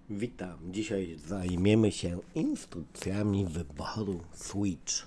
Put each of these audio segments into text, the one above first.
Witam. Dzisiaj zajmiemy się instrukcjami wyboru switch.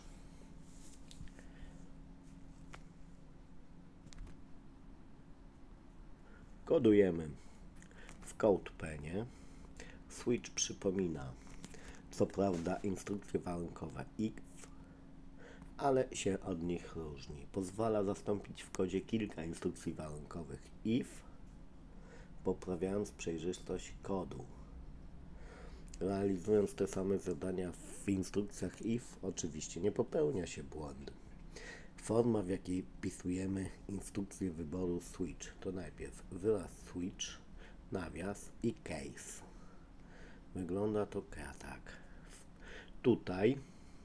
Kodujemy w CodePenie. Switch przypomina, co prawda, instrukcje warunkowe if, ale się od nich różni. Pozwala zastąpić w kodzie kilka instrukcji warunkowych if, poprawiając przejrzystość kodu. Realizując te same zadania w instrukcjach if, oczywiście nie popełnia się błędu. Forma, w jakiej wpisujemy instrukcję wyboru switch, to najpierw wyraz switch, nawias i case. Wygląda to tak. Tutaj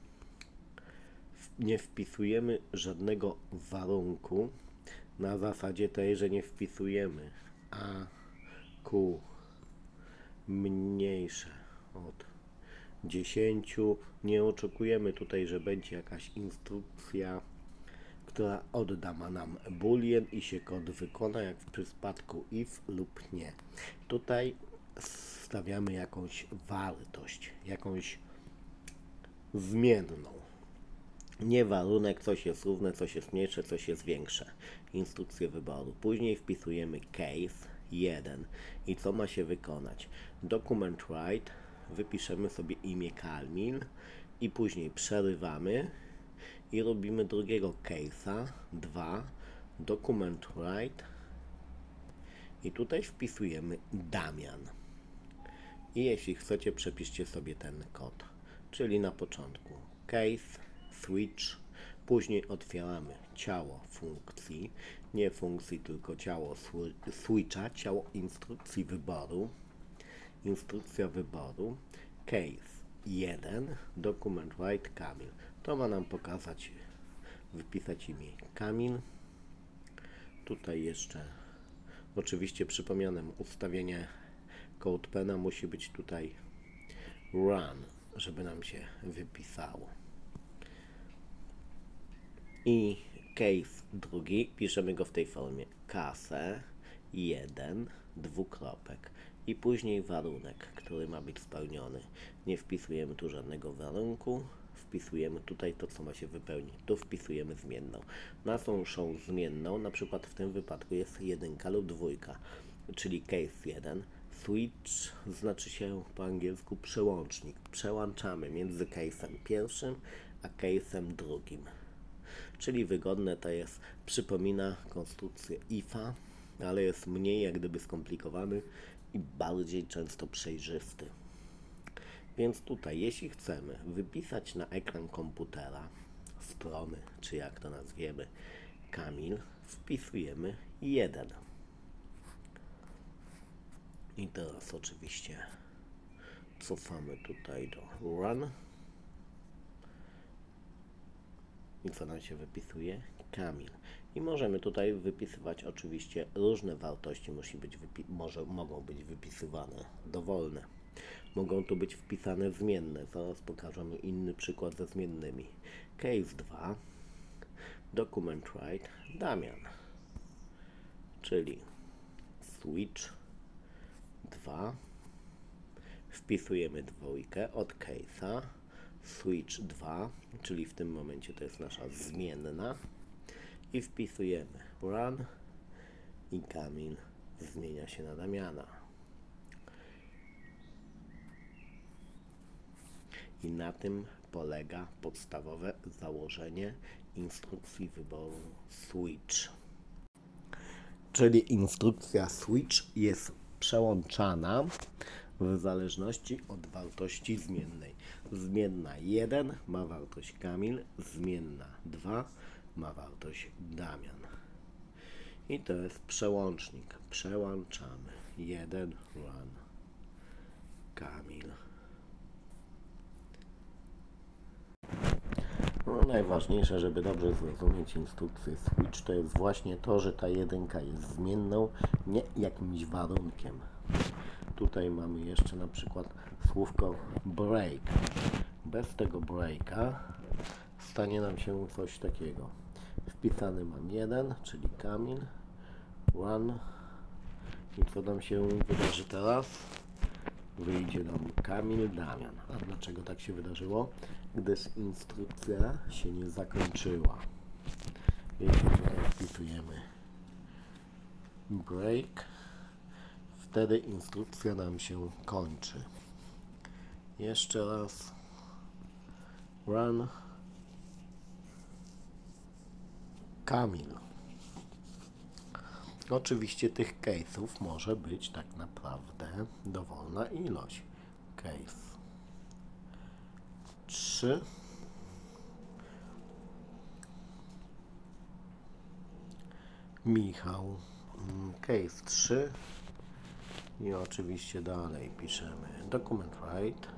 nie wpisujemy żadnego warunku na zasadzie tej, że nie wpisujemy a, q mniejsze od 10. Nie oczekujemy tutaj, że będzie jakaś instrukcja, która odda nam boolean i się kod wykona, jak w przypadku if lub nie. Tutaj stawiamy jakąś wartość, jakąś zmienną. Nie warunek, coś jest równe, coś jest mniejsze, coś jest większe. Instrukcję wyboru. Później wpisujemy case 1 i co ma się wykonać. Document write, wypiszemy sobie imię Kamil i później przerywamy i robimy drugiego case'a 2, document write i tutaj wpisujemy Damian. I jeśli chcecie, przepiszcie sobie ten kod, czyli na początku case, switch, później otwieramy ciało funkcji, nie funkcji, tylko ciało switcha, ciało instrukcji wyboru, instrukcja wyboru, case 1, document write Kamil. To ma nam pokazać, wypisać imię Kamil. Tutaj jeszcze oczywiście przypomniane ustawienie CodePena musi być tutaj run, żeby nam się wypisało. I case drugi, piszemy go w tej formie case 1, dwukropek i później warunek, który ma być spełniony. Nie wpisujemy tu żadnego warunku, wpisujemy tutaj to, co ma się wypełnić. Tu wpisujemy zmienną. Naszą zmienną, na przykład w tym wypadku jest 1 lub 2, czyli case 1. Switch znaczy się po angielsku przełącznik. Przełączamy między case'em pierwszym a case'em drugim. Czyli wygodne to jest, przypomina konstrukcję if'a, ale jest mniej jak gdyby skomplikowany i bardziej często przejrzysty. Więc tutaj, jeśli chcemy wypisać na ekran komputera strony, czy jak to nazwiemy, Kamil, wpisujemy 1. I teraz oczywiście cofamy tutaj do run. I co nam się wypisuje? Kamil. I możemy tutaj wypisywać oczywiście różne wartości, mogą być wypisywane dowolne. Mogą tu być wpisane zmienne. Zaraz pokażemy inny przykład ze zmiennymi. Case 2, document write Damian, czyli switch 2, wpisujemy dwójkę od case'a, switch 2, czyli w tym momencie to jest nasza zmienna i wpisujemy run i Kamil zmienia się na Damiana. I na tym polega podstawowe założenie instrukcji wyboru switch. Czyli instrukcja switch jest przełączana w zależności od wartości zmiennej. Zmienna 1 ma wartość Kamil, zmienna 2 ma wartość Damian. I to jest przełącznik. Przełączamy 1 run Kamil. No, najważniejsze, żeby dobrze zrozumieć instrukcję switch, to jest właśnie to, że ta jedynka jest zmienną, nie jakimś warunkiem. Tutaj mamy jeszcze na przykład słówko break. Bez tego breaka stanie nam się coś takiego. Wpisany mam 1, czyli Kamil, run. I co nam się wydarzy teraz? wyjdzie nam Kamil Damian. A dlaczego tak się wydarzyło? Gdyż instrukcja się nie zakończyła. Jeśli tutaj wpisujemy break, wtedy instrukcja nam się kończy. Jeszcze raz run Kamil. Oczywiście tych case'ów może być tak naprawdę dowolna ilość. Case 3, Michał, case 3 i oczywiście dalej piszemy document write,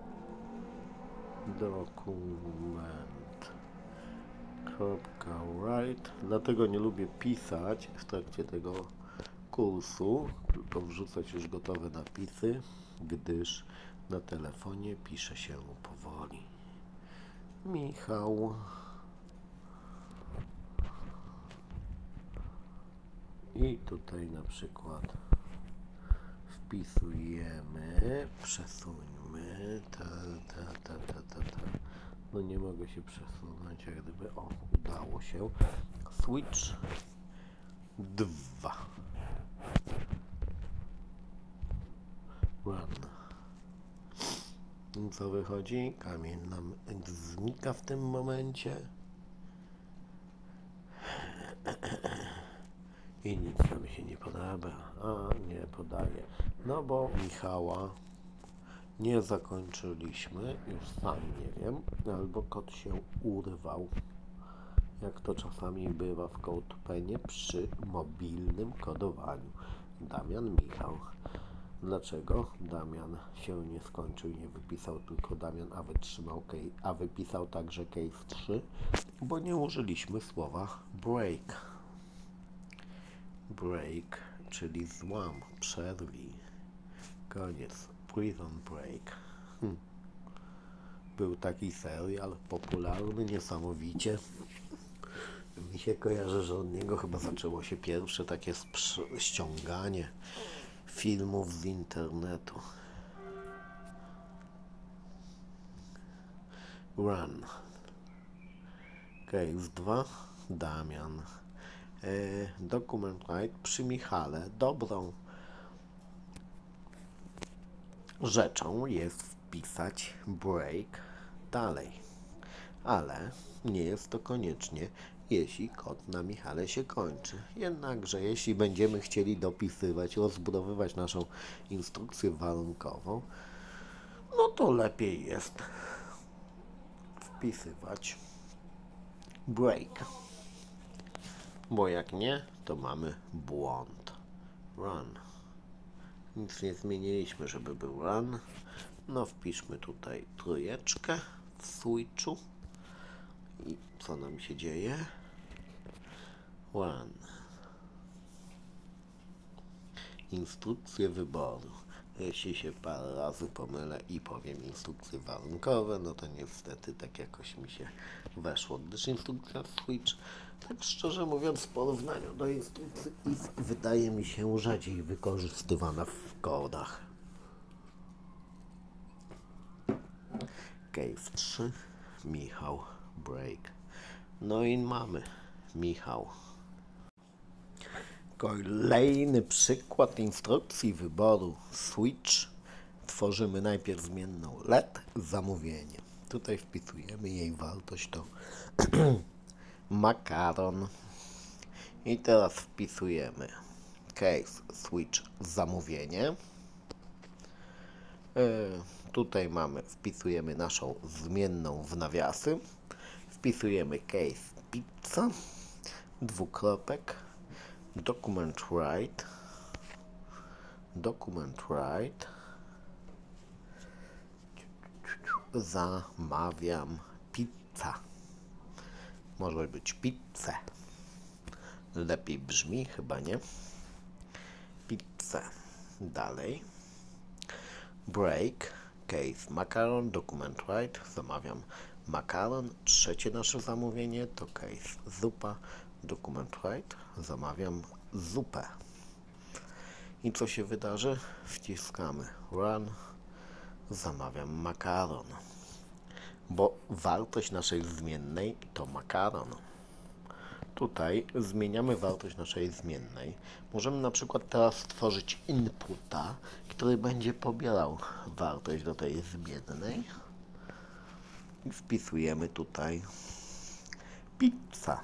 write. Dlatego nie lubię pisać w trakcie tego kursu, tylko wrzucać już gotowe napisy, gdyż na telefonie pisze się powoli. Michał i tutaj na przykład wpisujemy, przesuńmy, no nie mogę się przesunąć, jak gdyby, udało się, switch 2, run. I co wychodzi? Kamień nam znika w tym momencie i nic nam się nie podoba, nie podaje, no bo Michała nie zakończyliśmy, już sam nie wiem, albo kod się urwał, jak to czasami bywa w CodePenie przy mobilnym kodowaniu. Damian, Michał. Dlaczego Damian się nie skończył i nie wypisał tylko Damian, a wypisał także case 3? Bo nie użyliśmy słowa break. Break, czyli złam, przerwij, koniec. Prison Break. Był taki serial popularny niesamowicie. Mi się kojarzy, że od niego chyba zaczęło się pierwsze takie ściąganie filmów z internetu. Run. Case 2. Damian. Document write przy Michale. Dobrą rzeczą jest wpisać break dalej, ale nie jest to koniecznie, jeśli kod na Michale się kończy. Jednakże jeśli będziemy chcieli dopisywać, rozbudowywać naszą instrukcję warunkową, no to lepiej jest wpisywać break, bo jak nie, to mamy błąd. Run. Nic nie zmieniliśmy, żeby był run. No wpiszmy tutaj trójeczkę w switchu i co nam się dzieje? Run. Instrukcje wyboru. Jeśli się parę razy pomylę i powiem instrukcje warunkowe, no to niestety tak jakoś mi się weszło, gdyż instrukcja switch, tak szczerze mówiąc, w porównaniu do instrukcji if, wydaje mi się rzadziej wykorzystywana w kodach. Case 3, Michał, break. No i mamy Michał. Kolejny przykład instrukcji wyboru switch. Tworzymy najpierw zmienną let, zamówienie. Tutaj wpisujemy jej wartość to makaron. I teraz wpisujemy case switch zamówienie. Tutaj wpisujemy naszą zmienną w nawiasy. Wpisujemy case pizza, dwukropek, document write, zamawiam pizza. Może być pizzę. Lepiej brzmi, chyba nie? Pizzę. Dalej. Break, case makaron, document write, zamawiam makaron. Trzecie nasze zamówienie to case zupa, document write, zamawiam zupę. I co się wydarzy? Wciskamy run, zamawiam makaron, bo wartość naszej zmiennej to makaron. Tutaj zmieniamy wartość naszej zmiennej. Możemy na przykład teraz stworzyć inputa, który będzie pobierał wartość do tej zmiennej i wpisujemy tutaj pizza.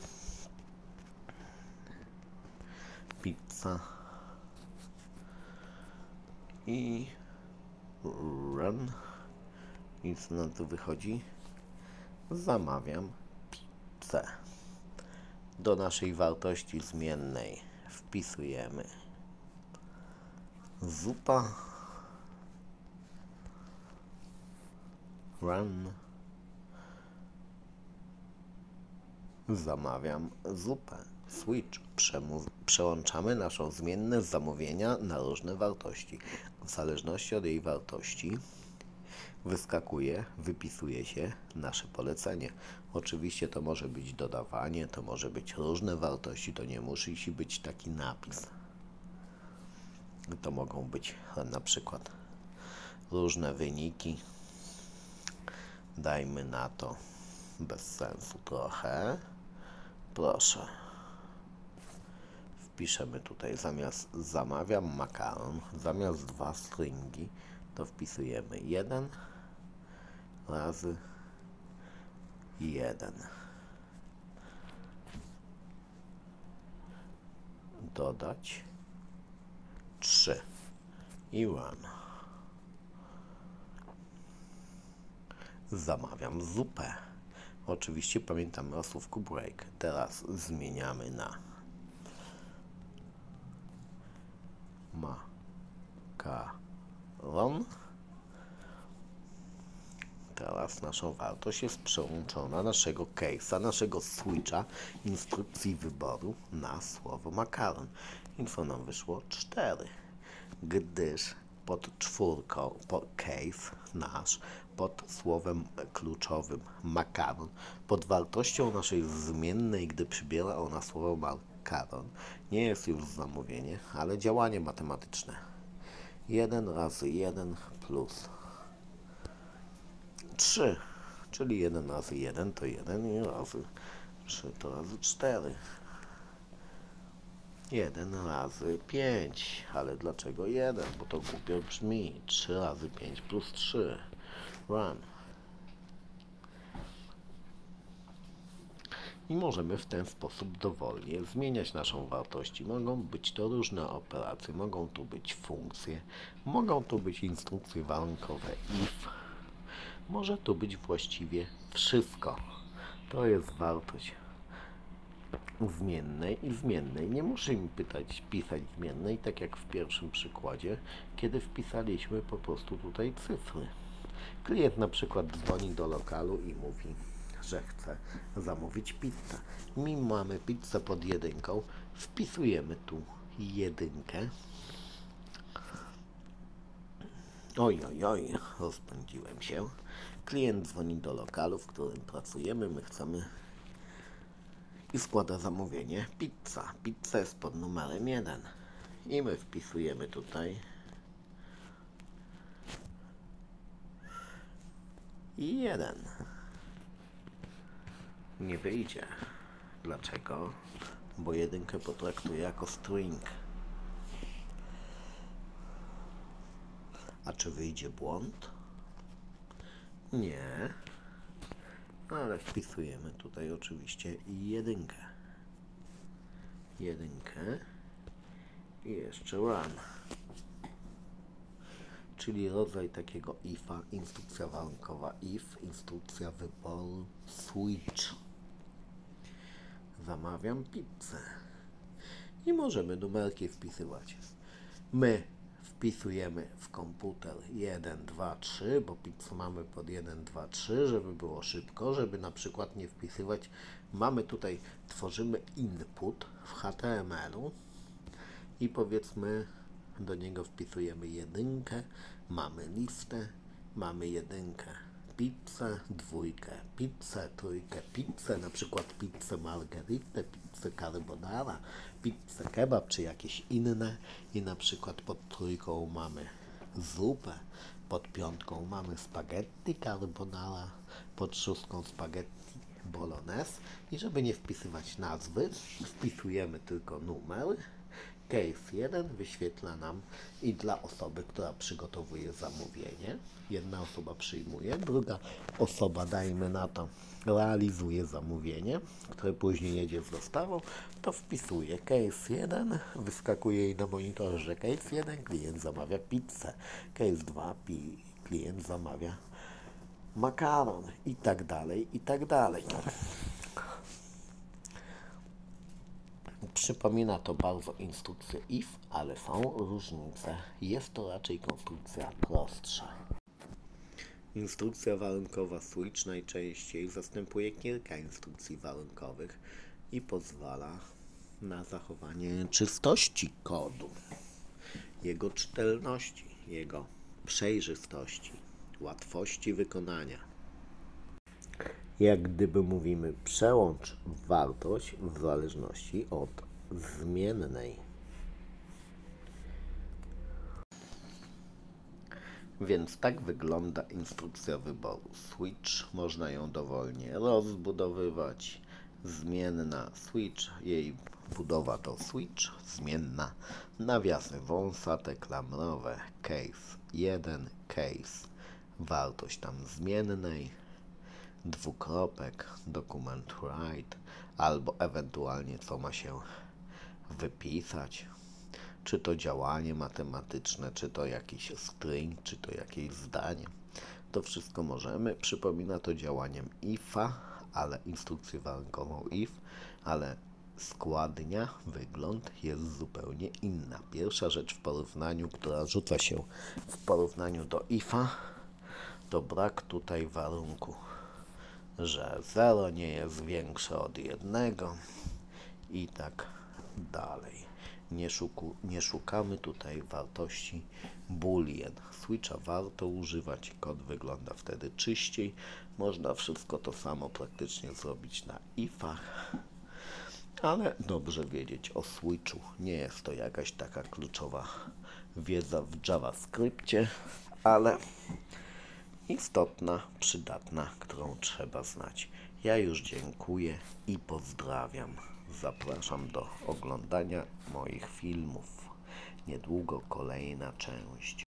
Pizza i run. I co na to wychodzi? Zamawiam pizzę. Do naszej wartości zmiennej wpisujemy zupa, run, zamawiam zupę, switch, przełączamy naszą zmiennę z zamówienia na różne wartości. W zależności od jej wartości wyskakuje, wypisuje się nasze polecenie. Oczywiście to może być dodawanie, to może być różne wartości, to nie musi być taki napis. To mogą być na przykład różne wyniki. Dajmy na to bez sensu trochę. Proszę. Wpiszemy tutaj zamiast zamawiam makaron, zamiast 2 stringi, to wpisujemy 1 razy 1. Dodać 3 i run. Zamawiam zupę. Oczywiście pamiętamy o słówku break. Teraz zmieniamy na makaron. Teraz nasza wartość jest przełączona naszego case'a, naszego switcha instrukcji wyboru na słowo makaron. I co nam wyszło? 4. Gdyż pod czwórką, case nasz, pod słowem kluczowym makaron, pod wartością naszej zmiennej, gdy przybiera ona słowo makaron, nie jest już zamówienie, ale działanie matematyczne. 1 razy 1 plus 3, czyli 1 razy 1 to 1 i razy 3 to razy 4. 1 razy 5, ale dlaczego 1? Bo to głupio brzmi. 3 razy 5 plus 3. Run. I możemy w ten sposób dowolnie zmieniać naszą wartość. Mogą być to różne operacje, mogą tu być funkcje, mogą tu być instrukcje warunkowe if. Może tu być właściwie wszystko. To jest wartość zmiennej i zmiennej. Nie musimy pisać zmiennej, tak jak w pierwszym przykładzie, kiedy wpisaliśmy po prostu tutaj cyfry. Klient na przykład dzwoni do lokalu i mówi, że chce zamówić pizzę. My mamy pizzę pod 1, wpisujemy tu 1. Oj, rozpędziłem się. Klient dzwoni do lokalu, w którym pracujemy, my chcemy i składa zamówienie pizza. Pizza jest pod numerem 1 i my wpisujemy tutaj i 1. Nie wyjdzie. Dlaczego? Bo 1 potraktuję jako string. A czy wyjdzie błąd? Nie. Ale wpisujemy tutaj oczywiście 1. 1 i jeszcze run. Czyli rodzaj takiego if'a, instrukcja warunkowa if, instrukcja wyboru switch. Zamawiam pizzę. I możemy numerki wpisywać. My wpisujemy w komputer 1, 2, 3, bo pizzę mamy pod 1, 2, 3, żeby było szybko, żeby na przykład nie wpisywać. Mamy tutaj, tworzymy input w HTML-u i powiedzmy do niego wpisujemy 1, mamy listę, mamy 1, pizzę, 2, pizzę, 3, pizzę, na przykład pizzę margheritę, pizzę carbonara, pizzę kebab czy jakieś inne i na przykład pod 3 mamy zupę. Pod 5 mamy spaghetti carbonara, pod 6 spaghetti bolognese i żeby nie wpisywać nazwy, wpisujemy tylko numer. Case 1 wyświetla nam i dla osoby, która przygotowuje zamówienie. Jedna osoba przyjmuje, druga osoba, dajmy na to, realizuje zamówienie, które później jedzie z dostawą, to wpisuje case 1, wyskakuje jej na monitorze, że case 1 klient zamawia pizzę, case 2 klient zamawia makaron i tak dalej, i tak dalej. Przypomina to bardzo instrukcję if, ale są różnice. Jest to raczej konstrukcja prostsza. Instrukcja warunkowa switch najczęściej zastępuje kilka instrukcji warunkowych i pozwala na zachowanie czystości kodu, jego czytelności, jego przejrzystości, łatwości wykonania. Jak gdyby mówimy, przełącz wartość w zależności od zmiennej. Więc tak wygląda instrukcja wyboru switch. Można ją dowolnie rozbudowywać. Zmienna switch, jej budowa to switch, zmienna, nawiasy wąsate, klamrowe, case 1, case, wartość tam zmiennej, dwukropek, document write, albo ewentualnie co ma się wypisać, czy to działanie matematyczne, czy to jakiś string, czy to jakieś zdanie. To wszystko możemy. Przypomina to działaniem ifa, ale instrukcję warunkową if, ale składnia, wygląd jest zupełnie inna. Pierwsza rzecz w porównaniu, która rzuca się w porównaniu do ifa, to brak tutaj warunku, że 0 nie jest większe od 1 i tak dalej. Nie szukamy tutaj wartości boolean. Switcha warto używać, kod wygląda wtedy czyściej. Można wszystko to samo praktycznie zrobić na ifach, ale dobrze wiedzieć o switchu. Nie jest to jakaś taka kluczowa wiedza w JavaScriptie, ale istotna, przydatna, którą trzeba znać. Ja już dziękuję i pozdrawiam. Zapraszam do oglądania moich filmów. Niedługo kolejna część.